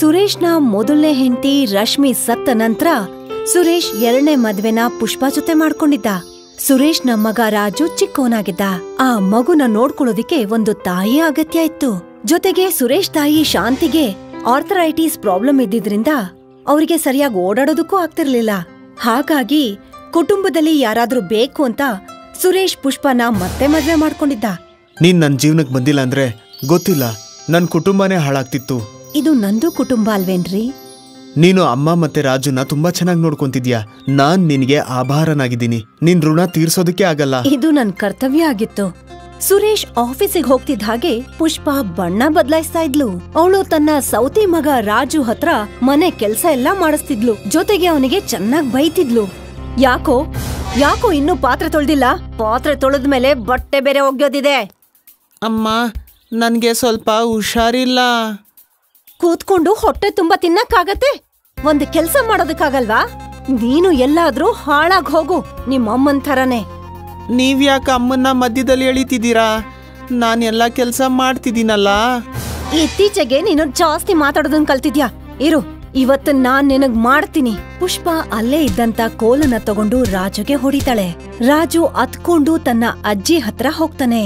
ಸುರೇಶ್ನ ಮೊದಲನೇ ಹೆಂಡತಿ ರಶ್ಮಿ ಸತ್ತ ನಂತರ ಸುರೇಶ್ ಎರಡನೇ ಮದ್ವೆನ ಪುಷ್ಪಾ ಜೊತೆ ಮಾಡ್ಕೊಂಡಿದ್ದ. ಸುರೇಶ್ನ ಮಗ ರಾಜು ಚಿಕ್ಕವನಾಗಿದ್ದ. ಆ ಮಗುನ ನೋಡ್ಕೊಳ್ಳೋದಿಕ್ಕೆ ಒಂದು ತಾಯಿ ಅಗತ್ಯ ಇತ್ತು. ಜೊತೆಗೆ ಸುರೇಶ್ ತಾಯಿ ಶಾಂತಿಗೆ ಆರ್ಥರೈಟಿಸ್ ಪ್ರಾಬ್ಲಮ್ ಇದ್ದಿದ್ರಿಂದ ಅವರಿಗೆ ಸರಿಯಾಗಿ ಓಡಾಡೋದಕ್ಕೂ ಆಗ್ತಿರ್ಲಿಲ್ಲ. ಹಾಗಾಗಿ ಕುಟುಂಬದಲ್ಲಿ ಯಾರಾದ್ರೂ ಬೇಕು ಅಂತ ಸುರೇಶ್ ಪುಷ್ಪನ ಮತ್ತೆ ಮದ್ವೆ ಮಾಡ್ಕೊಂಡಿದ್ದ. ನೀನ್ ನನ್ ಜೀವನಕ್ಕೆ ಬಂದಿಲ್ಲ ಅಂದ್ರೆ ಗೊತ್ತಿಲ್ಲ, ನನ್ ಕುಟುಂಬನೇ ಹಾಳಾಗ್ತಿತ್ತು. ಇದು ನಂದು ಕುಟುಂಬ ಅಲ್ವೇನ್ರಿ? ನೀನು ಅಮ್ಮ ಮತ್ತೆ ರಾಜುನ ತುಂಬಾ ಚೆನ್ನಾಗಿ ನೋಡ್ಕೊಂತಿದ್ಯಾ. ನಾನ್ ನಿನ್ಗೆ ಆಭಾರನಾಗಿದ್ದೀನಿ. ನಿನ್ ಋಣ ತೀರ್ಸೋದಕ್ಕೆ ಆಗಲ್ಲ. ಇದು ನನ್ ಕರ್ತವ್ಯ ಆಗಿತ್ತು. ಸುರೇಶ್ ಆಫೀಸಿಗೆ ಹೋಗ್ತಿದ್ದ ಹಾಗೆ ಪುಷ್ಪ ಬಣ್ಣ ಬದಲಾಯಿಸ್ತಾ ಇದ್ಲು. ಅವಳು ತನ್ನ ಸೌತಿ ಮಗ ರಾಜು ಹತ್ರ ಮನೆ ಕೆಲ್ಸ ಎಲ್ಲಾ ಮಾಡಿಸ್ತಿದ್ಲು. ಜೊತೆಗೆ ಅವನಿಗೆ ಚೆನ್ನಾಗ್ ಬೈತಿದ್ಲು. ಯಾಕೋ ಇನ್ನೂ ಪಾತ್ರೆ ತೊಳ್ದಿಲ್ಲ? ಪಾತ್ರೆ ತೊಳೆದ್ಮೇಲೆ ಬಟ್ಟೆ ಬೇರೆ ಒಗ್ಯೋದಿದೆ. ಅಮ್ಮ, ನನ್ಗೆ ಸ್ವಲ್ಪ ಹುಷಾರಿಲ್ಲ. ಕೂತ್ಕೊಂಡು ಹೊಟ್ಟೆ ತುಂಬಾ ತಿನ್ನಕ್ಕಾಗತ್ತೆ? ಒಂದ್ ಕೆಲ್ಸ ಮಾಡೋದಕ್ಕಾಗಲ್ವಾ? ನೀನು ಎಲ್ಲಾದ್ರೂ ಹಾಳಾಗ್ ಹೋಗು, ನಿಮ್ಮಮ್ಮನ್ ಥರನೇ. ನೀವ್ಯಾಕೆ ಅಮ್ಮನ್ನ ಮಧ್ಯದಲ್ಲಿ ಎಳಿತಿದ್ದೀರಾ? ನಾನ್ ಎಲ್ಲಾ ಕೆಲ್ಸ ಮಾಡ್ತಿದ್ದೀನಲ್ಲ. ಇತ್ತೀಚೆಗೆ ನೀನು ಜಾಸ್ತಿ ಮಾತಾಡೋದನ್ ಕಲ್ತಿದ್ಯಾ. ಇರು, ಇವತ್ತು ನಾನ್ ನಿನಗ್ ಮಾಡ್ತೀನಿ. ಪುಷ್ಪ ಅಲ್ಲೇ ಇದ್ದಂತ ಕೋಲನ್ನ ತಗೊಂಡು ರಾಜುಗೆ ಹೊಡಿತಾಳೆ. ರಾಜು ಅತ್ಕೊಂಡು ತನ್ನ ಅಜ್ಜಿ ಹತ್ರ ಹೋಗ್ತಾನೆ.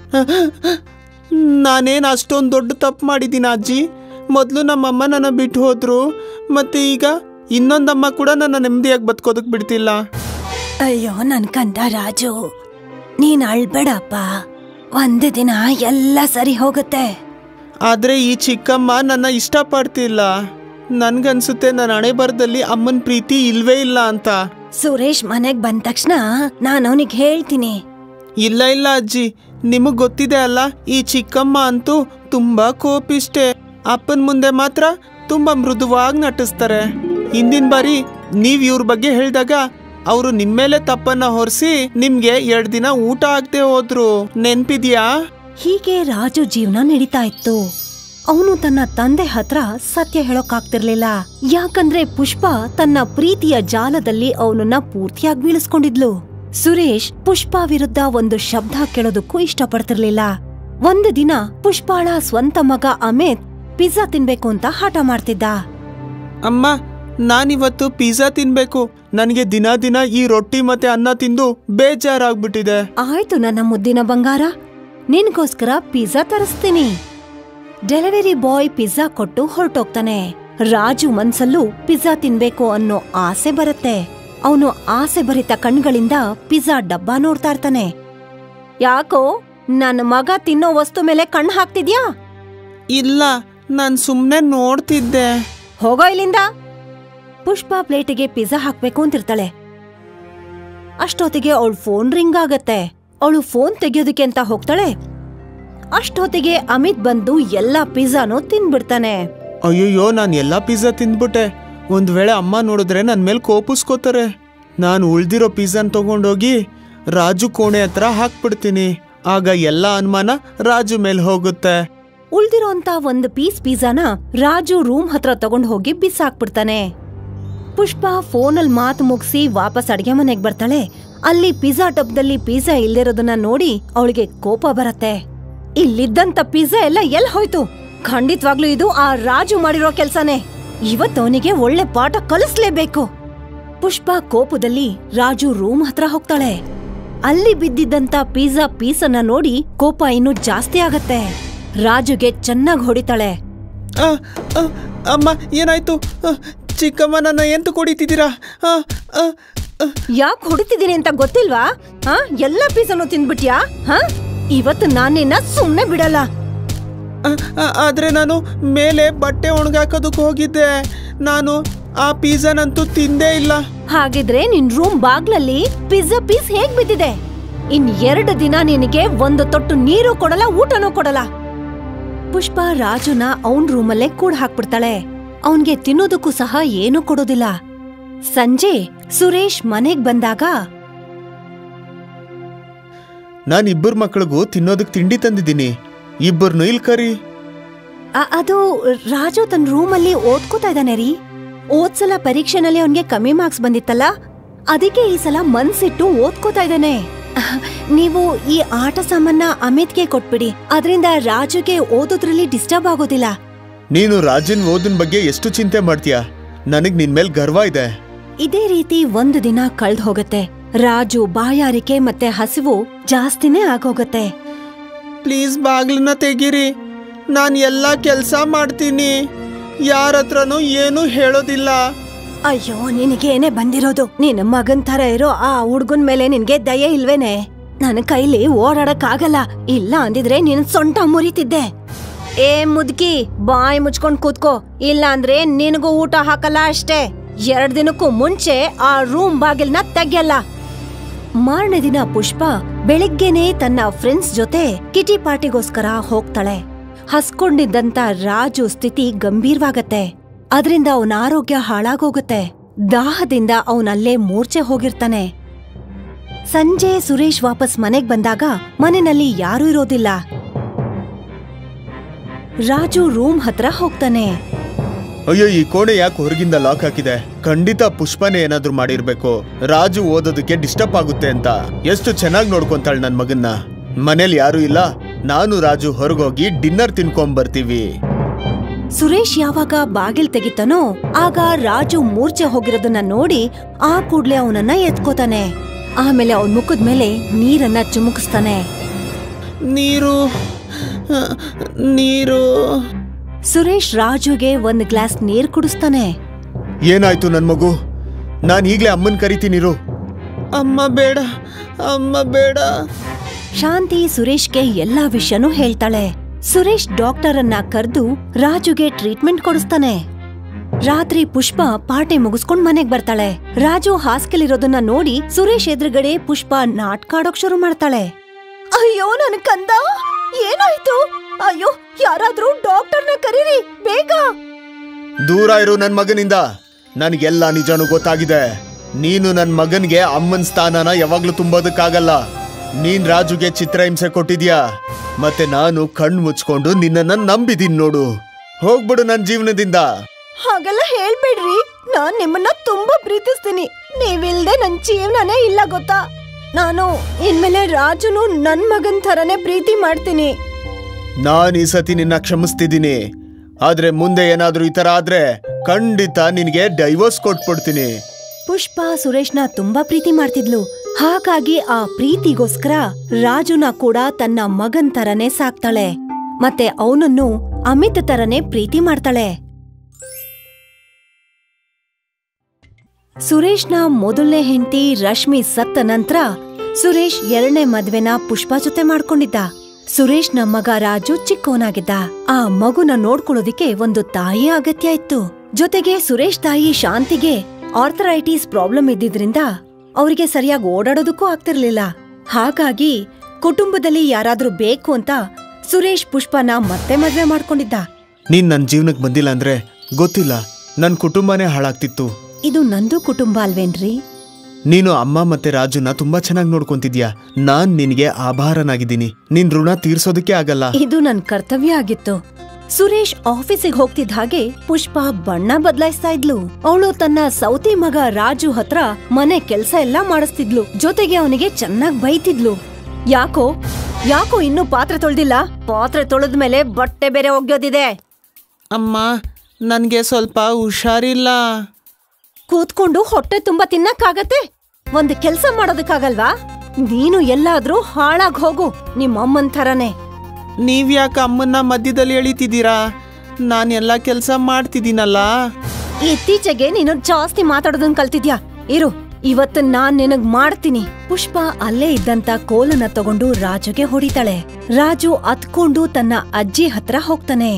ನಾನೇನ್ ಅಷ್ಟೊಂದ್ ದೊಡ್ಡ ತಪ್ಪು ಮಾಡಿದೀನ ಅಜ್ಜಿ? ಮೊದ್ಲು ನಮ್ಮಮ್ಮ ನನ್ನ ಬಿಟ್ಟು ಹೋದ್ರು, ಮತ್ತೆ ಈಗ ಇನ್ನೊಂದಮ್ಮ ಕೂಡ ನನ್ನ ನೆಮ್ಮದಿಯಾಗಿ ಬದುಕೋದಕ್ ಬಿಡ್ತಿಲ್ಲ. ಅಯ್ಯೋ ನನ್ ಕಂದ ರಾಜು, ನೀನ್ ಅಳ್ಬೇಡಪ್ಪ. ಒಂದೇ ದಿನ ಎಲ್ಲ ಸರಿ ಹೋಗುತ್ತೆ. ಆದ್ರೆ ಈ ಚಿಕ್ಕಮ್ಮ ನನ್ನ ಇಷ್ಟಪಡ್ತಿಲ್ಲ. ನನ್ಗನ್ಸುತ್ತೆ ನನ್ನ ಹಣೆ ಬರದಲ್ಲಿ ಅಮ್ಮನ್ ಪ್ರೀತಿ ಇಲ್ವೇ ಇಲ್ಲ ಅಂತ. ಸುರೇಶ್ ಮನೆಗ್ ಬಂದ ತಕ್ಷಣ ನಾನು ಅವನಿಗೆ ಹೇಳ್ತೀನಿ. ಇಲ್ಲ ಅಜ್ಜಿ, ನಿಮಗ್ ಗೊತ್ತಿದೆ ಅಲ್ಲ, ಈ ಚಿಕ್ಕಮ್ಮ ಅಂತೂ ತುಂಬಾ ಕೋಪಿಷ್ಟೆ. ಅಪ್ಪನ್ ಮುಂದೆ ಮಾತ್ರ ತುಂಬಾ ಮೃದುವಾಗಿ ನಟಿಸ್ತಾರೆ. ಹಿಂದಿನ ಬಾರಿ ನೀವ್ ಇವ್ರ ಬಗ್ಗೆ ಹೇಳಿದಾಗ ಅವರು ನಿಮ್ಮೇಲೆ ತಪ್ಪನ್ನ ಹೊರಿಸಿ ನಿಮ್ಗೆ 2 ದಿನ ಊಟ ಆಗದೆ ಹೋದ್ರು, ನೆನ್ಪಿದ್ಯಾ? ಹೀಗೆ ರಾಜು ಜೀವನ ನಡೀತಾ ಇತ್ತು. ಅವನು ತನ್ನ ತಂದೆ ಹತ್ರ ಸತ್ಯ ಹೇಳೋಕಾಗ್ತಿರ್ಲಿಲ್ಲ. ಯಾಕಂದ್ರೆ ಪುಷ್ಪ ತನ್ನ ಪ್ರೀತಿಯ ಜಾಲದಲ್ಲಿ ಅವನನ್ನ ಪೂರ್ತಿಯಾಗಿ ಬೀಳಿಸ್ಕೊಂಡಿದ್ಲು. ಸುರೇಶ್ ಪುಷ್ಪ ವಿರುದ್ಧ ಒಂದು ಶಬ್ದ ಕೇಳೋದಕ್ಕೂ ಇಷ್ಟಪಡ್ತಿರ್ಲಿಲ್ಲ. ಒಂದು ದಿನ ಪುಷ್ಪಾಳ ಸ್ವಂತ ಮಗ ಅಮಿತ್ ಪಿಜ್ಜಾ ತಿನ್ಬೇಕು ಅಂತ ಹಠ ಮಾಡ್ತಿದ್ದ. ಅಮ್ಮ, ನಾನಿವತ್ತು ಪಿಜ್ಜಾ ತಿನ್ಬೇಕು. ನನಗೆ ದಿನ ಈ ರೊಟ್ಟಿ ಮತ್ತೆ ಅನ್ನ ತಿಂದು ಬೇಜಾರಾಗ್ಬಿಟ್ಟಿದೆ. ಆಯ್ತು ನನ್ನ ಮುದ್ದಿನ ಬಂಗಾರ, ನಿನ್ಗೋಸ್ಕರ ಪಿಜ್ಜಾ ತರಿಸ್ತೀನಿ. ಡೆಲಿವರಿ ಬಾಯ್ ಪಿಜ್ಜಾ ಕೊಟ್ಟು ಹೊರಟೋಗ್ತಾನೆ. ರಾಜು ಮನ್ಸಲ್ಲೂ ಪಿಜ್ಜಾ ತಿನ್ಬೇಕು ಅನ್ನೋ ಆಸೆ ಬರುತ್ತೆ. ಅವನು ಆಸೆ ಭರಿತ ಕಣ್ಗಳಿಂದ ಪಿಜ್ಜಾ ಡಬ್ಬ ನೋಡ್ತಾ ಇರ್ತಾನೆ. ಯಾಕೋ ನನ್ನ ಮಗ ತಿನ್ನೋ ವಸ್ತು ಮೇಲೆ ಕಣ್ಣು ಹಾಕ್ತಿದ್ಯಾ? ಇಲ್ಲ, ನಾನ್ ಸುಮ್ನೆ ನೋಡ್ತಿದ್ದೆ. ಹೋಗೋ ಇಲ್ಲಿಂದ. ಪುಷ್ಪ ಪ್ಲೇಟಿಗೆ ಪಿಜ್ಜಾ ಹಾಕ್ಬೇಕು ಅಂತಿರ್ತಾಳೆ. ಅಷ್ಟೊತ್ತಿಗೆ ಅವಳು ಫೋನ್ ರಿಂಗ್ ಆಗತ್ತೆ. ಅವಳು ಫೋನ್ ತೆಗಿಯೋದಕ್ಕೆ ಅಂತ ಹೋಗ್ತಾಳೆ. ಅಷ್ಟೊತ್ತಿಗೆ ಅಮಿತ್ ಬಂದು ಎಲ್ಲಾ ಪಿಜ್ಜಾನು ತಿನ್ಬಿಡ್ತಾನೆ. ಅಯ್ಯಯ್ಯೋ, ನಾನ್ ಎಲ್ಲಾ ಪಿಜ್ಜಾ ತಿಂದ್ಬಿಟ್ಟೆ. ಒಂದ್ ವೇಳೆ ಅಮ್ಮ ನೋಡಿದ್ರೆ ನನ್ ಮೇಲೆ ಕೋಪಿಸ್ಕೋತಾರೆ. ನಾನು ಉಳ್ದಿರೋ ಪಿಜ್ಜಾನ್ ತಗೊಂಡೋಗಿ ರಾಜು ಕೋಣೆ ಹತ್ರ ಹಾಕ್ಬಿಡ್ತೀನಿ. ಆಗ ಎಲ್ಲಾ ಅನುಮಾನ ರಾಜು ಮೇಲೆ ಹೋಗುತ್ತೆ. ಉಳ್ದಿರೋಂತ ಒಂದು ಪೀಸ್ ಪಿಜ್ಜಾನ ರಾಜು ರೂಮ್ ಹತ್ರ ತಗೊಂಡ್ ಹೋಗಿ ಬಿಸಾಕ್ಬಿಡ್ತಾನೆ. ಪುಷ್ಪ ಫೋನಲ್ಲಿ ಮಾತು ಮುಗಿಸಿ ವಾಪಸ್ ಅಡ್ಗೆ ಮನೆಗ್ ಬರ್ತಾಳೆ. ಅಲ್ಲಿ ಪಿಜ್ಜಾ ಟಬ್ದಲ್ಲಿ ಪಿಜ್ಜಾ ಇಲ್ದಿರೋದನ್ನ ನೋಡಿ ಅವಳಿಗೆ ಕೋಪ ಬರತ್ತೆ. ಇಲ್ಲಿದ್ದಂತ ಪಿಜ್ಜಾ ಎಲ್ಲ ಎಲ್ ಹೋಯ್ತು? ಖಂಡಿತವಾಗ್ಲೂ ಇದು ಆ ರಾಜು ಮಾಡಿರೋ ಕೆಲ್ಸನೇ. ಇವತ್ತವನಿಗೆ ಒಳ್ಳೆ ಪಾಠ ಕಲಿಸ್ಲೇಬೇಕು. ಪುಷ್ಪ ಕೋಪದಲ್ಲಿ ರಾಜು ರೂಮ್ ಹತ್ರ ಹೋಗ್ತಾಳೆ. ಅಲ್ಲಿ ಬಿದ್ದಿದ್ದಂತ ಪಿಜ್ಜಾ ಪೀಸನ್ನ ನೋಡಿ ಕೋಪ ಇನ್ನೂ ಜಾಸ್ತಿ ಆಗತ್ತೆ. ರಾಜುಗೆ ಚೆನ್ನಾಗ್ ಹೊಡಿತಾಳೆ. ಅಮ್ಮ, ಏನಾಯ್ತು? ಚಿಕ್ಕಮ್ಮ, ನನ್ನ ಎಂತ ಹೊಡಿತಿದ್ದೀರಾ? ಯಾಕೆ ಹೊಡಿತಿದ್ದೀನಿ ಅಂತ ಗೊತ್ತಿಲ್ವಾ? ಎಲ್ಲ ಪೀಸನ್ನು ತಿಂದ್ಬಿಟ್ಯಾ? ಇವತ್ತು ನಾನಿನ್ನ ಸುಮ್ನೆ ಬಿಡಲ್ಲ. ಆದ್ರೆ ನಾನು ಮೇಲೆ ಬಟ್ಟೆ ಒಣಗಾಕೋದಕ್ಕೆ ಹೋಗಿದ್ದೆ. ನಾನು ಆ ಪಿಜ್ಜಾನಂತೂ ತಿಂದೇ ಇಲ್ಲ. ಹಾಗಿದ್ರೆ ನಿನ್ ರೂಮ್ ಬಾಗ್ಲಲ್ಲಿ ಪಿಜ್ಜಾ ಪೀಸ್ ಹೇಗ್ ಬಿದ್ದಿದೆ? ಇನ್ 2 ದಿನ ನಿನಗೆ ಒಂದು ತೊಟ್ಟು ನೀರು ಕೊಡಲ್ಲ, ಊಟನೂ ಕೊಡಲ್ಲ. ಪುಷ್ಪ ರಾಜುನ ಅವನ್ ರೂಮಲ್ಲೇ ಕೂಡ ಹಾಕ್ಬಿಡ್ತಾಳೆ. ಅವನ್ಗೆ ತಿನ್ನೋದಕ್ಕೂ ಸಹ ಏನೂ ಕೊಡೋದಿಲ್ಲ. ಸಂಜೆ ಸುರೇಶ್ ಮನೆಗ್ ಬಂದಾಗ, ನಾನ್ 2 ಮಕ್ಕಳಿಗೂ ತಿನ್ನೋದಕ್ ತಿಂಡಿ ತಂದಿದ್ದೀನಿ, 2 ಇಲ್ ಕರಿ. ಅದು ರಾಜು ತನ್ನ ರೂಮಲ್ಲಿ ಓದ್ಕೋತಾ ಇದ್ದಾನೆ ರೀ. ಓದ್ಸಲ ಪರೀಕ್ಷೆನಲ್ಲಿ ಅವನ್ಗೆ ಕಮ್ಮಿ ಮಾರ್ಕ್ಸ್ ಬಂದಿತ್ತಲ್ಲ, ಅದಕ್ಕೆ ಈ ಸಲ ಮನ್ಸಿಟ್ಟು ಓದ್ಕೋತಾ ಇದ್ದಾನೆ. ನೀವು ಈ ಆಟ ಸಾಮಾನ ಅಮಿತ್ಗೆ ಕೊಟ್ಬಿಡಿ, ಅದರಿಂದ ರಾಜುಗೆ ಓದೋದ್ರಲ್ಲಿ ಡಿಸ್ಟರ್ಬ್ ಆಗೋದಿಲ್ಲ. ನೀನು ರಾಜನ್ ಓದನ್ ಬಗ್ಗೆ ಎಷ್ಟು ಚಿಂತೆ ಮಾಡ್ತೀಯ. ನನಗ್ ನಿನ್ ಮೇಲೆ ಗರ್ವ ಇದೆ. ಇದೇ ರೀತಿ ಒಂದು ದಿನ ಕಳ್ದ್ ಹೋಗತ್ತೆ. ರಾಜು ಬಾಯಾರಿಕೆ ಮತ್ತೆ ಹಸಿವು ಜಾಸ್ತಿನೇ ಆಗೋಗತ್ತೆ. ಪ್ಲೀಸ್ ಬಾಗ್ಲನ್ನ ತೆಗೀರಿ, ನಾನು ಎಲ್ಲ ಕೆಲಸ ಮಾಡ್ತೀನಿ, ಯಾರ ಹತ್ರನೂ ಏನೂ ಹೇಳೋದಿಲ್ಲ. ಅಯ್ಯೋ, ನಿನಗೇನೆ ಬಂದಿರೋದು? ನಿನ್ನ ಮಗನ್ ತರ ಇರೋ ಆ ಹುಡ್ಗನ್ ಮೇಲೆ ನಿನ್ಗೆ ದಯೆ ಇಲ್ವೇನೆ? ನನ್ನ ಕೈಲಿ ಓಡಾಡಕ್ ಆಗಲ್ಲ. ಇಲ್ಲ ಅಂದಿದ್ರೆ ನೀನ್ ಸೊಂಟ ಮುರಿತಿದ್ದೆ. ಏ ಮುದ್ಕಿ, ಬಾಯಿ ಮುಚ್ಕೊಂಡ್ ಕೂತ್ಕೋ, ಇಲ್ಲ ಅಂದ್ರೆ ನಿನಗೂ ಊಟ ಹಾಕಲ್ಲ ಅಷ್ಟೇ. 2 ದಿನಕ್ಕೂ ಮುಂಚೆ ಆ ರೂಮ್ ಬಾಗಿಲ್ನ ತೆಗ್ಯಲ್ಲ. ಮಾರನೇ ದಿನ ಪುಷ್ಪ ಬೆಳಿಗ್ಗೆನೆ ತನ್ನ ಫ್ರೆಂಡ್ಸ್ ಜೊತೆ ಕಿಟಿ ಪಾರ್ಟಿಗೋಸ್ಕರ ಹೋಗ್ತಾಳೆ. ಹಸ್ಕೊಂಡಿದ್ದಂತ ರಾಜು ಸ್ಥಿತಿ ಗಂಭೀರವಾಗತ್ತೆ. ಅದರಿಂದ ಅವನ ಆರೋಗ್ಯ ಹಾಳಾಗೋಗುತ್ತೆ. ದಾಹದಿಂದ ಅವನಲ್ಲೇ ಮೂರ್ಛೆ ಹೋಗಿರ್ತಾನೆ. ಸಂಜೆ ಸುರೇಶ್ ವಾಪಸ್ ಮನೆಗ್ ಬಂದಾಗ ಮನೆಯಲ್ಲಿ ಯಾರೂ ಇರೋದಿಲ್ಲ. ರಾಜು ರೂಮ್ ಹತ್ರ ಹೋಗ್ತಾನೆ. ಅಯ್ಯೋ, ಈ ಕೋಣೆ ಯಾಕೆ ಹೊರಗಿಂದ ಲಾಕ್ ಹಾಕಿದೆ? ಖಂಡಿತ ಪುಷ್ಪನೇ ಏನಾದ್ರೂ ಮಾಡಿರ್ಬೇಕು. ರಾಜು ಓದೋದಕ್ಕೆ ಡಿಸ್ಟರ್ಬ್ ಆಗುತ್ತೆ ಅಂತ ಎಷ್ಟು ಚೆನ್ನಾಗಿ ನೋಡ್ಕೊಂತಾಳೆ ನನ್ ಮಗನ್ನ. ಮನೇಲಿ ಯಾರು ಇಲ್ಲ, ನಾನು ರಾಜು ಹೊರಗೋಗಿ ಡಿನ್ನರ್ ತಿನ್ಕೊಂಡ್ ಬರ್ತೀವಿ. ಸುರೇಶ್ ಯಾವಾಗ ಬಾಗಿಲ್ ತೆಗಿತಾನೋ ಆಗ ರಾಜು ಮೂರ್ಛೆ ಹೋಗಿರೋದನ್ನ ನೋಡಿ ಆ ಕೂಡ್ಲೆ ಅವನನ್ನ ಎತ್ಕೋತಾನೆ. ಆಮೇಲೆ ಅವನ್ ಮುಖದ ಮೇಲೆ ನೀರನ್ನ ಚುಮುಕಿಸ್ತಾನೆ. ನೀರು ನೀರು ಸುರೇಶ್ ರಾಜುಗೆ 1 ಗ್ಲಾಸ್ ನೀರ್ ಕುಡಿಸ್ತಾನೆ. ಏನಾಯ್ತು ನನ್ ಮಗು? ನಾನ್ ಈಗ್ಲೇ ಅಮ್ಮನ್ ಕರಿತೀನಿರು. ಅಮ್ಮ ಬೇಡ, ಅಮ್ಮ ಬೇಡ. ಶಾಂತಿ ಸುರೇಶ್ಗೆ ಎಲ್ಲಾ ವಿಷಯನೂ ಹೇಳ್ತಾಳೆ. ಸುರೇಶ್ ಡಾಕ್ಟರ್ ಅನ್ನ ಕರೆದು ರಾಜುಗೆ ಟ್ರೀಟ್ಮೆಂಟ್ ಕೊಡಿಸ್ತಾನೆ. ರಾತ್ರಿ ಪುಷ್ಪ ಪಾರ್ಟಿ ಮುಗಿಸ್ಕೊಂಡ್ ಮನೆಗ್ ಬರ್ತಾಳೆ. ರಾಜು ಹಾಸ್ಕಲಿರೋದನ್ನ ನೋಡಿ ಸುರೇಶ್ ಎದುರುಗಡೆ ಪುಷ್ಪ ನಾಟಕ ಆಡೋಕ್ ಶುರು ಮಾಡ್ತಾಳೆ. ಅಯ್ಯೋ ನನ್ ಕಂದ, ಏನಾಯ್ತು? ಅಯ್ಯೋ, ಯಾರಾದ್ರೂ ಡಾಕ್ಟರ್ನ ಕರೀರಿ ಬೇಗ. ದೂರ ಇರು ನನ್ ಮಗನಿಂದ. ನನ್ಗೆಲ್ಲ ನಿಜಾನು ಗೊತ್ತಾಗಿದೆ. ನೀನು ನನ್ ಮಗನ್ಗೆ ಅಮ್ಮನ್ ಸ್ಥಾನನ ಯಾವಾಗ್ಲೂ ತುಂಬೋದಕ್ಕಾಗಲ್ಲ. ನೀನ್ ರಾಜುಗೆ ಚಿತ್ರಹಿಂಸೆ ಕೊಟ್ಟಿದ್ಯಾ, ಮತ್ತೆ ನಾನು ಕಣ್ ಮುಚ್ಕೊಂಡು ನಿನ್ನನ್ನ ನಂಬಿದೀನಿ ನೋಡು. ಹೋಗ್ಬಿಡು ನನ್ ಜೀವನದಿಂದ. ಹಾಗೆಲ್ಲ ಹೇಳ್ಬೇಡ್ರಿ, ನಾನ್ ನಿಮ್ಮನ್ನ ತುಂಬಾ ಪ್ರೀತಿಸ್ತೀನಿ. ನೀವಿಲ್ದೆ ನನ್ ಜೀವನನೇ ಇಲ್ಲ ಗೊತ್ತಾ? ನಾನು ಇನ್ಮೇಲೆ ರಾಜುನು ನನ್ ಮಗನ್ ಥರನೇ ಪ್ರೀತಿ ಮಾಡ್ತೀನಿ. ನಾನ್ ಈ ಸತಿ ನಿನ್ನ ಕ್ಷಮಿಸ್ತಿದ್ದೀನಿ, ಆದ್ರೆ ಮುಂದೆ ಏನಾದ್ರೂ ಈ ತರ ಆದ್ರೆ ಖಂಡಿತ ನಿನ್ಗೆ ಡೈವೋರ್ಸ್ ಕೊಟ್ಬಿಡ್ತೀನಿ. ಪುಷ್ಪ ಸುರೇಶ್ನ ತುಂಬಾ ಪ್ರೀತಿ ಮಾಡ್ತಿದ್ಲು. ಹಾಗಾಗಿ ಆ ಪ್ರೀತಿಗೋಸ್ಕರ ರಾಜುನ ಕೂಡ ತನ್ನ ಮಗನ್ ತರನೇ ಸಾಕ್ತಾಳೆ. ಮತ್ತೆ ಅವನನ್ನು ಅಮಿತ್ ತರನೇ ಪ್ರೀತಿ ಮಾಡ್ತಾಳೆ. ಸುರೇಶ್ನ ಮೊದಲನೇ ಹೆಂಡತಿ ರಶ್ಮಿ ಸತ್ತ ನಂತರ ಸುರೇಶ್ 2ನೇ ಮದ್ವೆನ ಪುಷ್ಪ ಜೊತೆ ಮಾಡ್ಕೊಂಡಿದ್ದ. ಸುರೇಶ್ನ ಮಗ ರಾಜು ಚಿಕ್ಕವನಾಗಿದ್ದ. ಆ ಮಗುನ ನೋಡ್ಕೊಳ್ಳೋದಿಕ್ಕೆ ಒಂದು ತಾಯಿ ಅಗತ್ಯ ಇತ್ತು. ಜೊತೆಗೆ ಸುರೇಶ್ ತಾಯಿ ಶಾಂತಿಗೆ ಆರ್ಥರೈಟಿಸ್ ಪ್ರಾಬ್ಲಮ್ ಇದ್ದಿದ್ರಿಂದ ಅವರಿಗೆ ಸರಿಯಾಗಿ ಓಡಾಡೋದಕ್ಕೂ ಆಗ್ತಿರ್ಲಿಲ್ಲ. ಹಾಗಾಗಿ ಕುಟುಂಬದಲ್ಲಿ ಯಾರಾದ್ರೂ ಬೇಕು ಅಂತ ಸುರೇಶ್ ಪುಷ್ಪನ ಮತ್ತೆ ಮದ್ವೆ ಮಾಡ್ಕೊಂಡಿದ್ದ. ನೀನ್ ನನ್ ಜೀವನಕ್ಕೆ ಬಂದಿಲ್ಲ ಅಂದ್ರೆ ಗೊತ್ತಿಲ್ಲ, ನನ್ ಕುಟುಂಬನೇ ಹಾಳಾಗ್ತಿತ್ತು. ಇದು ನಂದು ಕುಟುಂಬ ಅಲ್ವೇನ್ರಿ? ನೀನು ಅಮ್ಮ ಮತ್ತೆ ರಾಜುನ ತುಂಬಾ ಚೆನ್ನಾಗಿ ನೋಡ್ಕೊಂತಿದ್ಯಾ. ನಾನ್ ನಿನ್ಗೆ ಆಭಾರನಾಗಿದ್ದೀನಿ. ನಿನ್ ಋಣ ತೀರ್ಸೋದಕ್ಕೆ ಆಗಲ್ಲ. ಇದು ನನ್ ಕರ್ತವ್ಯ ಆಗಿತ್ತು. ಸುರೇಶ್ ಆಫೀಸಿಗೆ ಹೋಗ್ತಿದ್ದ ಹಾಗೆ ಪುಷ್ಪ ಬಣ್ಣ ಬದಲಾಯಿಸ್ತಾ ಇದ್ಲು. ಅವಳು ತನ್ನ ಸೌತಿ ಮಗ ರಾಜು ಹತ್ರ ಮನೆ ಕೆಲ್ಸ ಎಲ್ಲಾ ಮಾಡಿಸ್ತಿದ್ಲು. ಜೊತೆಗೆ ಅವನಿಗೆ ಚೆನ್ನಾಗ್ ಬೈತಿದ್ಲು. ಯಾಕೋ ಇನ್ನೂ ಪಾತ್ರೆ ತೊಳ್ದಿಲ್ಲ? ಪಾತ್ರೆ ತೊಳೆದ್ಮೇಲೆ ಬಟ್ಟೆ ಬೇರೆ ಒಗ್ಯೋದಿದೆ. ಅಮ್ಮ, ನನ್ಗೆ ಸ್ವಲ್ಪ ಹುಷಾರಿಲ್ಲ. ಕೂತ್ಕೊಂಡು ಹೊಟ್ಟೆ ತುಂಬಾ ತಿನ್ನಕ್ಕಾಗತ್ತೆ? ಒಂದ್ ಕೆಲ್ಸ ಮಾಡೋದಕ್ಕಾಗಲ್ವಾ? ನೀನು ಎಲ್ಲಾದ್ರೂ ಹಾಳಾಗ್ ಹೋಗು, ನಿಮ್ಮಮ್ಮನ್ ಥರನೇ. ನೀವ್ಯಾಕೆ ಅಮ್ಮನ್ನ ಮಧ್ಯದಲ್ಲಿ ಎಳಿತಿದ್ದೀರಾ? ನಾನೆಲ್ಲ ಕೆಲಸ ಮಾಡ್ತಿದ್ದೀನಲ್ಲ. ಇತ್ತೀಚೆಗೆ ನೀನು ಜಾಸ್ತಿ ಮಾತಾಡೋದನ್ ಕಲ್ತಿದ್ಯಾ. ಇರು, ಇವತ್ತು ನಾನ್ ನಿನಗ್ ಮಾಡ್ತೀನಿ. ಪುಷ್ಪ ಅಲ್ಲೇ ಇದ್ದಂತ ಕೋಲನ್ನ ತಗೊಂಡು ರಾಜುಗೆ ಹೊಡಿತಾಳೆ. ರಾಜು ಅತ್ಕೊಂಡು ತನ್ನ ಅಜ್ಜಿ ಹತ್ರ ಹೋಗ್ತಾನೆ.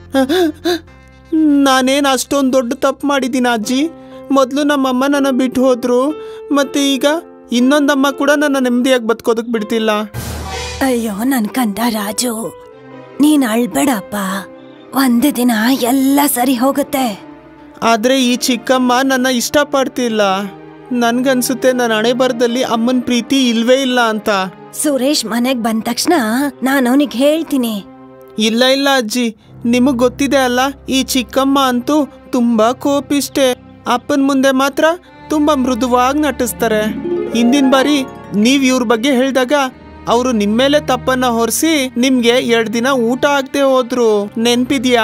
ನಾನೇನ್ ಅಷ್ಟೊಂದ್ ದೊಡ್ಡ ತಪ್ಪು ಮಾಡಿದ್ದೀನ ಅಜ್ಜಿ? ಮೊದ್ಲು ನಮ್ಮಮ್ಮ ನನ್ನ ಬಿಟ್ಟು ಹೋದ್ರು, ಮತ್ತೆ ಈಗ ಇನ್ನೊಂದಮ್ಮ ಕೂಡ ನನ್ನ ನೆಮ್ಮದಿಯಾಗಿ ಬದುಕೋದಕ್ ಬಿಡ್ತಿಲ್ಲ. ಅಯ್ಯೋ ನನ್ ಕಂದ ರಾಜು, ನೀನ್ ಅಳ್ಬೇಡಪ್ಪ. ಒಂದೇ ದಿನ ಎಲ್ಲ ಸರಿ ಹೋಗುತ್ತೆ. ಆದ್ರೆ ಈ ಚಿಕ್ಕಮ್ಮ ನನ್ನ ಇಷ್ಟಪಡ್ತಿಲ್ಲ. ನನ್ಗನ್ಸುತ್ತೆ ನನ್ನ ಹಣೆ ಬರದಲ್ಲಿ ಅಮ್ಮನ್ ಪ್ರೀತಿ ಇಲ್ವೇ ಇಲ್ಲ ಅಂತ. ಸುರೇಶ್ ಮನೆಗ್ ಬಂದ ತಕ್ಷಣ ನಾನು ಅವನಿಗೆ ಹೇಳ್ತೀನಿ. ಇಲ್ಲ ಅಜ್ಜಿ, ನಿಮಗ್ ಗೊತ್ತಿದೆ ಅಲ್ಲ, ಈ ಚಿಕ್ಕಮ್ಮ ಅಂತೂ ತುಂಬಾ ಕೋಪಿಷ್ಟೆ. ಅಪ್ಪನ್ ಮುಂದೆ ಮಾತ್ರ ತುಂಬಾ ಮೃದುವಾಗಿ ನಟಿಸ್ತಾರೆ. ಹಿಂದಿನ ಬಾರಿ ನೀವ್ ಇವ್ರ ಬಗ್ಗೆ ಹೇಳಿದಾಗ ಅವರು ನಿಮ್ಮೇಲೆ ತಪ್ಪನ್ನ ಹೊರಿಸಿ ನಿಮ್ಗೆ 2 ದಿನ ಊಟ ಆಗದೆ ಹೋದ್ರು, ನೆನ್ಪಿದ್ಯಾ?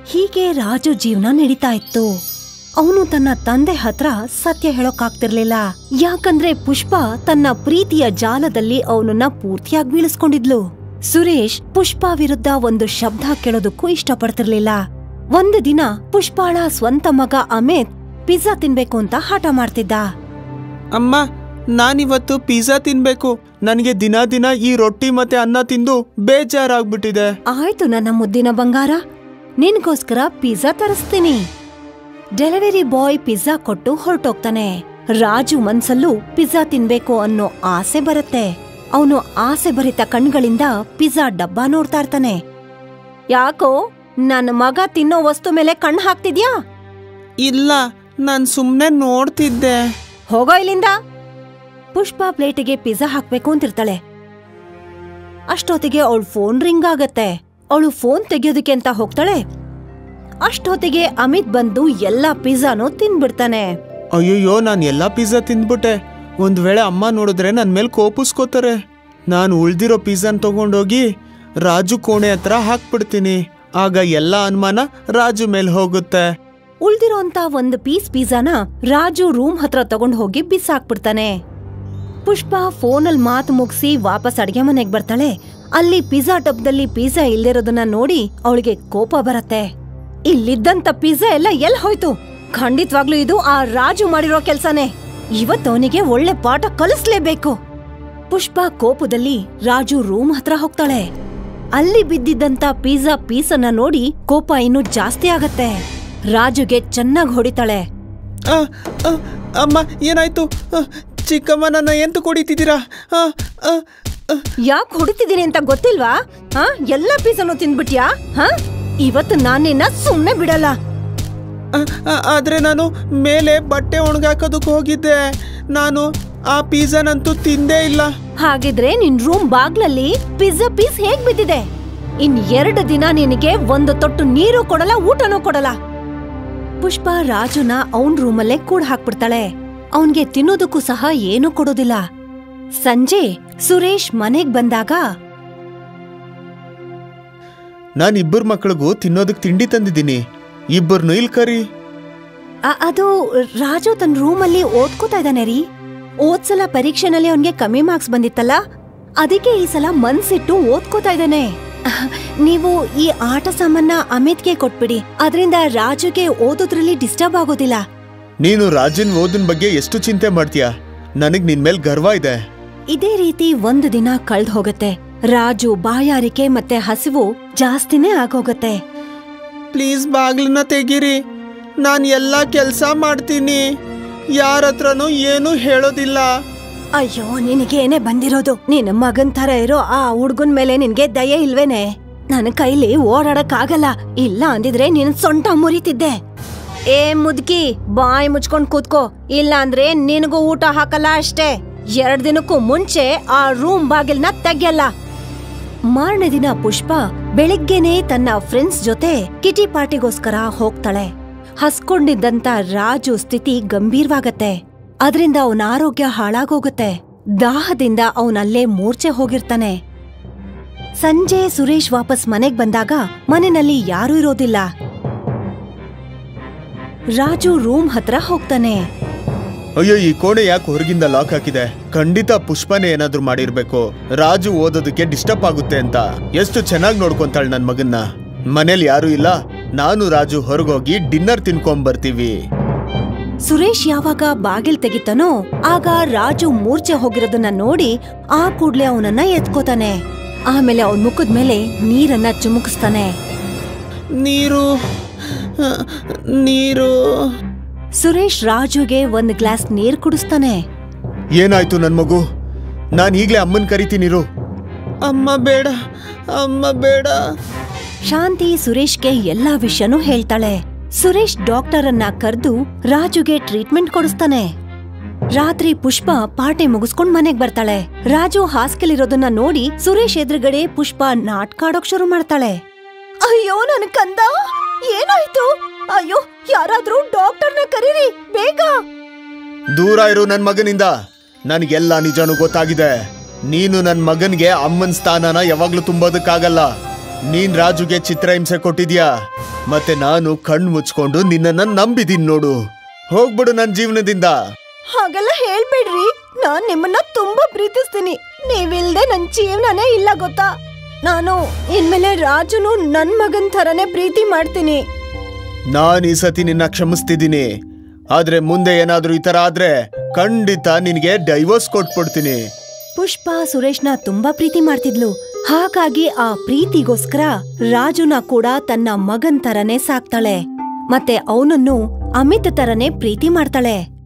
ಹೀಗೆ ರಾಜು ಜೀವನ ನಡೀತಾ ಇತ್ತು. ಅವನು ತನ್ನ ತಂದೆ ಹತ್ರ ಸತ್ಯ ಹೇಳೋಕಾಗ್ತಿರ್ಲಿಲ್ಲ, ಯಾಕಂದ್ರೆ ಪುಷ್ಪ ತನ್ನ ಪ್ರೀತಿಯ ಜಾಲದಲ್ಲಿ ಅವನನ್ನ ಪೂರ್ತಿಯಾಗಿ ಬೀಳಿಸ್ಕೊಂಡಿದ್ಲು. ಸುರೇಶ್ ಪುಷ್ಪ ವಿರುದ್ಧ ಒಂದು ಶಬ್ದ ಕೇಳೋದಕ್ಕೂ ಇಷ್ಟಪಡ್ತಿರ್ಲಿಲ್ಲ. ಒಂದು ದಿನ ಪುಷ್ಪಾಳ ಸ್ವಂತ ಮಗ ಅಮಿತ್ ಪಿಜ್ಜಾ ತಿನ್ಬೇಕು ಅಂತ ಹಠ ಮಾಡ್ತಿದ್ದ. ಅಮ್ಮ, ನಾನಿವತ್ತು ಪಿಜ್ಜಾ ತಿನ್ಬೇಕು. ನನಗೆ ದಿನ ಈ ರೊಟ್ಟಿ ಮತ್ತೆ ಅನ್ನ ತಿಂದು ಬೇಜಾರಾಗ್ಬಿಟ್ಟಿದೆ. ಆಯ್ತು ನನ್ನ ಮುದ್ದಿನ ಬಂಗಾರ, ನಿನ್ಗೋಸ್ಕರ ಪಿಜ್ಜಾ ತರಿಸ್ತೀನಿ. ಡೆಲಿವರಿ ಬಾಯ್ ಪಿಜ್ಜಾ ಕೊಟ್ಟು ಹೊರಟೋಗ್ತಾನೆ. ರಾಜು ಮನ್ಸಲ್ಲೂ ಪಿಜ್ಜಾ ತಿನ್ಬೇಕು ಅನ್ನೋ ಆಸೆ ಬರುತ್ತೆ. ಅವನು ಆಸೆ ಭರಿತ ಕಣ್ಗಳಿಂದ ಪಿಜ್ಜಾ ಡಬ್ಬ ನೋಡ್ತಾ ಇರ್ತಾನೆ. ಯಾಕೋ ನನ್ನ ಮಗ ತಿನ್ನೋ ವಸ್ತು ಮೇಲೆ ಕಣ್ಣು ಹಾಕ್ತಿದ್ಯಾ? ಇಲ್ಲ, ನಾನ್ ಸುಮ್ನೆ ನೋಡ್ತಿದ್ದೆ. ಹೋಗೋ ಇಲ್ಲಿಂದ. ಪುಷ್ಪ ಪ್ಲೇಟಿಗೆ ಪಿಜ್ಜಾ ಹಾಕ್ಬೇಕು ಅಂತಿರ್ತಾಳೆ. ಅಷ್ಟೊತ್ತಿಗೆ ಅವಳು ಫೋನ್ ರಿಂಗ್ ಆಗತ್ತೆ. ಅವಳು ಫೋನ್ ತೆಗಿಯೋದಕ್ಕೆ ಅಂತ ಹೋಗ್ತಾಳೆ. ಅಷ್ಟೊತ್ತಿಗೆ ಅಮಿತ್ ಬಂದು ಎಲ್ಲಾ ಪಿಜ್ಜಾನು ತಿನ್ಬಿಡ್ತಾನೆ. ಅಯ್ಯಯ್ಯೋ, ನಾನು ಎಲ್ಲಾ ಪಿಜ್ಜಾ ತಿಂದ್ಬಿಟ್ಟೆ. ಒಂದ್ ವೇಳೆ ಅಮ್ಮ ನೋಡಿದ್ರೆ ನನ್ ಮೇಲೆ ಕೋಪಿಸ್ಕೋತಾರೆ. ನಾನು ಉಳ್ದಿರೋ ಪಿಜ್ಜಾನ್ ತಗೊಂಡೋಗಿ ರಾಜು ಕೋಣೆ ಹತ್ರ ಹಾಕ್ಬಿಡ್ತೀನಿ. ಆಗ ಎಲ್ಲಾ ಅನುಮಾನ ರಾಜು ಮೇಲೆ ಹೋಗುತ್ತೆ. ಉಳ್ದಿರೋಂತ ಒಂದು ಪೀಸ್ ಪಿಜ್ಜಾನ ರಾಜು ರೂಮ್ ಹತ್ರ ತಗೊಂಡ್ ಹೋಗಿ ಬಿಸಾಕ್ಬಿಡ್ತಾನೆ. ಪುಷ್ಪ ಫೋನಲ್ಲಿ ಮಾತು ಮುಗಿಸಿ ವಾಪಸ್ ಅಡ್ಗೆ ಮನೆಗ್ ಬರ್ತಾಳೆ. ಅಲ್ಲಿ ಪಿಜ್ಜಾ ಟಬ್ದಲ್ಲಿ ಪಿಜ್ಜಾ ಇಲ್ದಿರೋದನ್ನ ನೋಡಿ ಅವಳಿಗೆ ಕೋಪ ಬರತ್ತೆ. ಇಲ್ಲಿದ್ದಂತ ಪಿಜ್ಜಾ ಎಲ್ಲ ಎಲ್ ಹೋಯ್ತು? ಖಂಡಿತವಾಗ್ಲೂ ಇದು ಆ ರಾಜು ಮಾಡಿರೋ ಕೆಲ್ಸನೇ. ಇವತ್ತವನಿಗೆ ಒಳ್ಳೆ ಪಾಠ ಕಲಿಸ್ಲೇಬೇಕು. ಪುಷ್ಪ ಕೋಪದಲ್ಲಿ ರಾಜು ರೂಮ್ ಹತ್ರ ಹೋಗ್ತಾಳೆ. ಅಲ್ಲಿ ಬಿದ್ದಿದ್ದಂತ ಪಿಜ್ಜಾ ಪೀಸನ್ನ ನೋಡಿ ಕೋಪ ಇನ್ನೂ ಜಾಸ್ತಿ ಆಗತ್ತೆ. ರಾಜುಗೆ ಚೆನ್ನಾಗ್ ಹೊಡಿತಾಳೆ. ಅಮ್ಮ, ಏನಾಯ್ತು? ಚಿಕ್ಕಮ್ಮ, ನನ್ನ ಎಂತ ಕುಡಿತಿದ್ದೀರಾ? ಯಾಕೆ ಹೊಡಿತಿದ್ದೀನಿ ಅಂತ ಗೊತ್ತಿಲ್ವಾ? ಎಲ್ಲ ಪಿಜ್ಜಾನು ತಿಂದ್ಬಿಟ್ಯಾ? ಇವತ್ತು ನಾನಿನ್ನ ಸುಮ್ನೆ ಬಿಡಲ್ಲ. ಆದ್ರೆ ನಾನು ಮೇಲೆ ಬಟ್ಟೆ ಒಣಗಾಕೋದಕ್ಕೆ ಹೋಗಿದ್ದೆ. ನಾನು ಆ ಪಿಜ್ಜಾನಂತೂ ತಿಂದೇ ಇಲ್ಲ. ಹಾಗಿದ್ರೆ ನಿನ್ ರೂಮ್ ಬಾಗ್ಲಲ್ಲಿ ಪಿಜ್ಜಾ ಪೀಸ್ ಹೇಗ್ ಬಿದ್ದಿದೆ? ಇನ್ 2 ದಿನ ನಿನಗೆ ಒಂದು ತೊಟ್ಟು ನೀರು ಕೊಡಲ್ಲ, ಊಟನೂ ಕೊಡಲ್ಲ. ಪುಷ್ಪ ರಾಜುನ ಅವನ್ ರೂಮಲ್ಲೇ ಕೂಡ ಹಾಕ್ಬಿಡ್ತಾಳೆ. ಅವನ್ಗೆ ತಿನ್ನೋದಕ್ಕೂ ಸಹ ಏನೂ ಕೊಡೋದಿಲ್ಲ. ಸಂಜೆ ಸುರೇಶ್ ಮನೆಗ್ ಬಂದಾಗ, ನಾನ್ 2 ಮಕ್ಕಳಿಗೂ ತಿನ್ನೋದಕ್ ತಿಂಡಿ ತಂದಿದ್ದೀನಿ, 2 ಇಲ್ ಕರಿ. ಅದು ರಾಜು ತನ್ನ ರೂಮಲ್ಲಿ ಓದ್ಕೋತಾ ಇದ್ದಾನೆ ರೀ. ಓದ್ಸಲ ಪರೀಕ್ಷೆನಲ್ಲಿ ಅವನ್ಗೆ ಕಮ್ಮಿ ಮಾರ್ಕ್ಸ್ ಬಂದಿತ್ತಲ್ಲ, ಅದಕ್ಕೆ ಈ ಸಲ ಮನ್ಸಿಟ್ಟು ಓದ್ಕೋತಾ ಇದ್ದಾನೆ. ನೀವು ಈ ಆಟ ಸಾಮಾನ ಅಮಿತ್ಗೆ ಕೊಟ್ಬಿಡಿ, ಅದರಿಂದ ರಾಜುಗೆ ಓದೋದ್ರಲ್ಲಿ ಡಿಸ್ಟರ್ಬ್ ಆಗೋದಿಲ್ಲ. ನೀನು ರಾಜನ್ ಓದಿನ ಬಗ್ಗೆ ಎಷ್ಟು ಚಿಂತೆ ಮಾಡ್ತೀಯಾ? ನನಗ್ ನಿನ್ ಮೇಲ್ ಗರ್ವ ಇದೆ. ಇದೇ ರೀತಿ 1 ದಿನ ಕಳ್ದ್ ಹೋಗತ್ತೆ. ರಾಜು ಬಾಯಾರಿಕೆ ಮತ್ತೆ ಹಸಿವು ಜಾಸ್ತಿನೇ ಆಗೋಗತ್ತೆ. ಪ್ಲೀಸ್ ಬಾಗ್ಲನ್ನ ತೆಗೀರಿ, ನಾನ್ ಎಲ್ಲಾ ಕೆಲ್ಸ ಮಾಡ್ತೀನಿ, ಯಾರ ಹತ್ರನೂ ಏನು ಹೇಳೋದಿಲ್ಲ. ಅಯ್ಯೋ, ನಿನಗೇನೆ ಬಂದಿರೋದು? ನಿನ್ನ ಮಗನ್ ತರ ಇರೋ ಆ ಹುಡ್ಗನ್ ಮೇಲೆ ನಿನ್ಗೆ ದಯೆ ಇಲ್ವೇನೆ? ನನ್ನ ಕೈಲಿ ಓಡಾಡಕ್ ಆಗಲ್ಲ. ಇಲ್ಲ ಅಂದಿದ್ರೆ ನಿನ್ ಸೊಂಟ ಮುರಿತಿದ್ದೆ. ಏ ಮುದ್ಕಿ, ಬಾಯಿ ಮುಚ್ಕೊಂಡ್ ಕೂತ್ಕೋ, ಇಲ್ಲ ಅಂದ್ರೆ ನಿನಗೂ ಊಟ ಹಾಕಲ್ಲ ಅಷ್ಟೇ. 2 ದಿನಕ್ಕೂ ಮುಂಚೆ ಆ ರೂಮ್ ಬಾಗಿಲ್ನ ತೆಗ್ಯಲ್ಲ. ಮಾರನೇ ದಿನ ಪುಷ್ಪ ಬೆಳಿಗ್ಗೆನೆ ತನ್ನ ಫ್ರೆಂಡ್ಸ್ ಜೊತೆ ಕಿಟಿ ಪಾರ್ಟಿಗೋಸ್ಕರ ಹೋಗ್ತಾಳೆ. ಹಸ್ಕೊಂಡಿದ್ದಂತ ರಾಜು ಸ್ಥಿತಿ ಗಂಭೀರವಾಗತ್ತೆ. ಅದರಿಂದ ಅವನ ಆರೋಗ್ಯ ಹಾಳಾಗೋಗುತ್ತೆ. ದಾಹದಿಂದ ಅವನಲ್ಲೇ ಮೂರ್ಛೆ ಹೋಗಿರ್ತಾನೆ. ಸಂಜೆ ಸುರೇಶ್ ವಾಪಸ್ ಮನೆಗ್ ಬಂದಾಗ ಮನೆಯಲ್ಲಿ ಯಾರೂ ಇರೋದಿಲ್ಲ. ರಾಜು ರೂಮ್ ಹತ್ರ ಹೋಗ್ತಾನೆ. ಅಯ್ಯೋ, ಈ ಕೋಣೆ ಯಾಕೆ ಹೊರಗಿಂದ ಲಾಕ್ ಹಾಕಿದೆ? ಖಂಡಿತ ಪುಷ್ಪನೇ ಏನಾದ್ರೂ ಮಾಡಿರ್ಬೇಕು. ರಾಜು ಓದೋದಕ್ಕೆ ಡಿಸ್ಟರ್ಬ್ ಆಗುತ್ತೆ ಅಂತ ಎಷ್ಟು ಚೆನ್ನಾಗಿ ನೋಡ್ಕೊಂತಾಳೆ ನನ್ ಮಗನ್ನ. ಮನೇಲಿ ಯಾರು ಇಲ್ಲ, ನಾನು ರಾಜು ಹೊರಗೋಗಿ ಡಿನ್ನರ್ ತಿನ್ಕೊಂಡ್ ಬರ್ತೀವಿ. ಸುರೇಶ್ ಯಾವಾಗ ಬಾಗಿಲ್ ತೆಗಿತಾನೋ ಆಗ ರಾಜು ಮೂರ್ಛೆ ಹೋಗಿರೋದನ್ನ ನೋಡಿ ಆ ಕೂಡ್ಲೆ ಅವನನ್ನ ಎತ್ಕೋತಾನೆ. ಆಮೇಲೆ ಅವನ್ ಮುಖದ ಮೇಲೆ ನೀರನ್ನ ಚುಮುಕಿಸ್ತಾನೆ. ನೀರು ನೀರು ಸುರೇಶ್ ರಾಜುಗೆ 1 ಗ್ಲಾಸ್ ನೀರ್ ಕುಡಿಸ್ತಾನೆ. ಏನಾಯ್ತು ನನ್ ಮಗು? ನಾನ್ ಈಗ್ಲೇ ಅಮ್ಮನ್ ಕರಿತೀನಿರು. ಅಮ್ಮ ಬೇಡ, ಅಮ್ಮ ಬೇಡ. ಶಾಂತಿ ಸುರೇಶ್ಗೆ ಎಲ್ಲಾ ವಿಷಯನೂ ಹೇಳ್ತಾಳೆ. ಸುರೇಶ್ ಡಾಕ್ಟರ್ ಅನ್ನ ಕರೆದು ರಾಜುಗೆ ಟ್ರೀಟ್ಮೆಂಟ್ ಕೊಡಿಸ್ತಾನೆ. ರಾತ್ರಿ ಪುಷ್ಪ ಪಾರ್ಟಿ ಮುಗಿಸ್ಕೊಂಡ್ ಮನೆಗ್ ಬರ್ತಾಳೆ. ರಾಜು ಹಾಸ್ಕಲಿರೋದನ್ನ ನೋಡಿ ಸುರೇಶ್ ಎದುರುಗಡೆ ಪುಷ್ಪ ನಾಟಕ ಆಡೋಕ್ ಶುರು ಮಾಡ್ತಾಳೆ. ಅಯ್ಯೋ ನನ್ ಕಂದ, ಏನಾಯ್ತು? ಅಯ್ಯೋ, ಯಾರಾದ್ರೂ ಡಾಕ್ಟರ್ನ ಕರೀರಿ ಬೇಗ. ದೂರ ಇರು ನನ್ ಮಗನಿಂದ. ನನ್ಗೆಲ್ಲ ನಿಜಾನು ಗೊತ್ತಾಗಿದೆ. ನೀನು ನನ್ ಮಗನ್ಗೆ ಅಮ್ಮನ್ ಸ್ಥಾನನ ಯಾವಾಗ್ಲೂ ತುಂಬೋದಕ್ಕಾಗಲ್ಲ. ನೀನ್ ರಾಜುಗೆ ಚಿತ್ರಹಿಂಸೆ ಕೊಟ್ಟಿದ್ಯಾ, ಮತ್ತೆ ನಾನು ಕಣ್ಣು ಮುಚ್ಕೊಂಡು ನಿನ್ನನ್ನ ನಂಬಿದೀನಿ ನೋಡು. ಹೋಗ್ಬಿಡು ನನ್ ಜೀವನದಿಂದ. ಹಾಗೆಲ್ಲ ಹೇಳ್ಬೇಡ್ರಿ, ನಾನ್ ನಿಮ್ಮನ್ನ ತುಂಬಾ ಪ್ರೀತಿಸ್ತೀನಿ. ನೀವಿಲ್ದೆ ನನ್ ಜೀವನನೇ ಇಲ್ಲ ಗೊತ್ತಾ. ನಾನು ಇನ್ಮೇಲೆ ರಾಜುನು ನನ್ ಮಗನ್ ಥರನೇ ಪ್ರೀತಿ ಮಾಡ್ತೀನಿ. ನಾನ್ ಈ ಸತಿ ನಿನ್ನ ಕ್ಷಮಿಸ್ತಿದ್ದೀನಿ, ಆದ್ರೆ ಮುಂದೆ ಏನಾದ್ರೂ ಈ ತರ ಆದ್ರೆ ಖಂಡಿತ ನಿನ್ಗೆ ಡೈವೋರ್ಸ್ ಕೊಟ್ಬಿಡ್ತೀನಿ. ಪುಷ್ಪ ಸುರೇಶ್ನ ತುಂಬಾ ಪ್ರೀತಿ ಮಾಡ್ತಿದ್ಲು. ಹಾಗಾಗಿ ಆ ಪ್ರೀತಿಗೋಸ್ಕರ ರಾಜುನ ಕೂಡ ತನ್ನ ಮಗನ್ ತರನೇ ಸಾಕ್ತಾಳೆ. ಮತ್ತೆ ಅವನನ್ನು ಅಮಿತ್ ತರನೇ ಪ್ರೀತಿ ಮಾಡ್ತಾಳೆ.